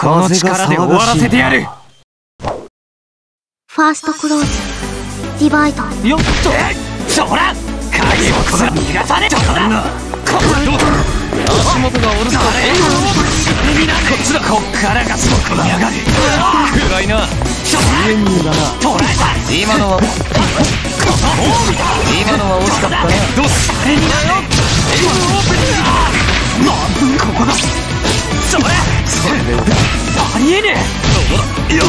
この力で終わらせてやる。 ファーストクローズディバイド。 よっとそら影をこら逃がさねえ。そらこ足元がおるぞ。こっちだ。こっからがそこにやがる。暗いな。上にだな。捕らえた。今のは惜しかったな。どうすあれにだよ。ここだ。それありえねえ。よっ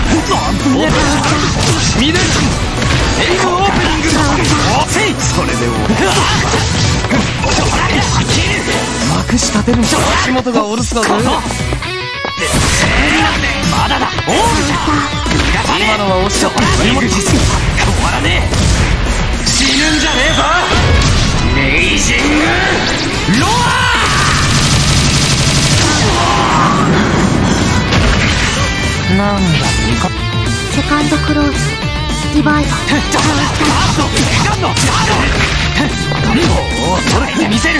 見れる。エイムオープニング。それでまくし立てるんじゃ。足元がおるすだぜ。まだだ。今のは惜しかった。変わらねえ。死ぬんじゃねえぞ。レイジングロアなんだセカンドクローズディバイド。 見せる。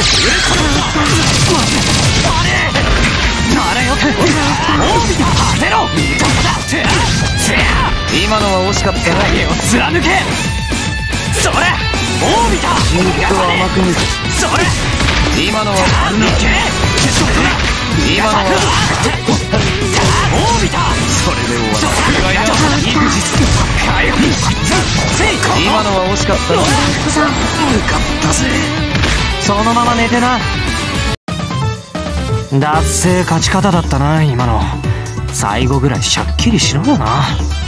今のは惜しかったな。影を貫け。それ大見た。じっと甘く見て。それ今のは抜け。今のは大見た。それで終わる。今のは惜しかったな。よかったぜ。そのまま寝てな。脱勢勝ち方だったな今の。最後ぐらいしゃっきりしろよな。